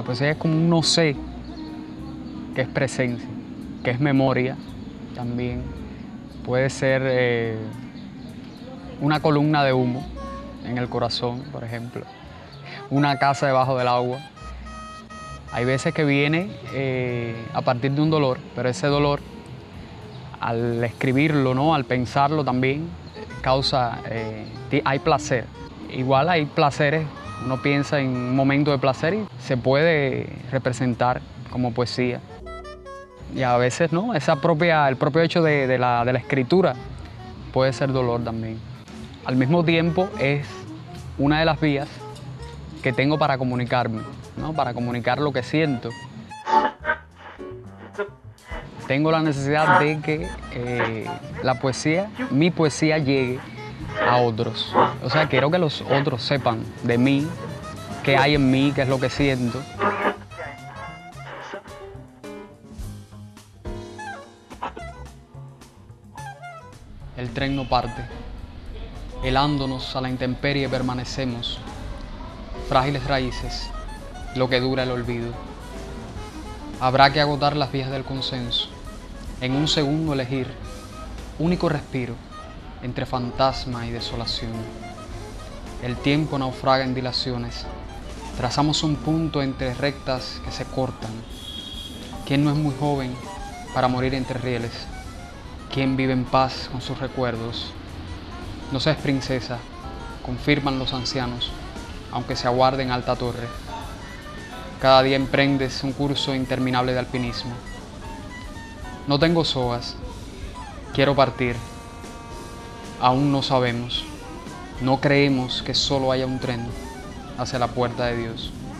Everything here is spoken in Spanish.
La poesía es como un no sé, que es presencia, que es memoria también. Puede ser una columna de humo en el corazón, por ejemplo. Una casa debajo del agua. Hay veces que viene a partir de un dolor, pero ese dolor, al escribirlo, ¿no? Al pensarlo también, hay placer. Igual hay placeres, uno piensa en un momento de placer y se puede representar como poesía. Y a veces no, el propio hecho de la escritura puede ser dolor también. Al mismo tiempo es una de las vías que tengo para comunicarme, ¿no? Para comunicar lo que siento. Tengo la necesidad de que mi poesía llegue a otros. O sea, quiero que los otros sepan de mí, qué hay en mí, qué es lo que siento. El tren no parte. Helándonos a la intemperie permanecemos. Frágiles raíces, lo que dura el olvido. Habrá que agotar las vías del consenso. En un segundo elegir, único respiro entre fantasma y desolación. El tiempo naufraga en dilaciones. Trazamos un punto entre rectas que se cortan. ¿Quién no es muy joven para morir entre rieles? ¿Quién vive en paz con sus recuerdos? No seas princesa, confirman los ancianos, aunque se aguarde en alta torre. Cada día emprendes un curso interminable de alpinismo. No tengo sogas, quiero partir. Aún no sabemos, no creemos que solo haya un tren hacia la puerta de Dios.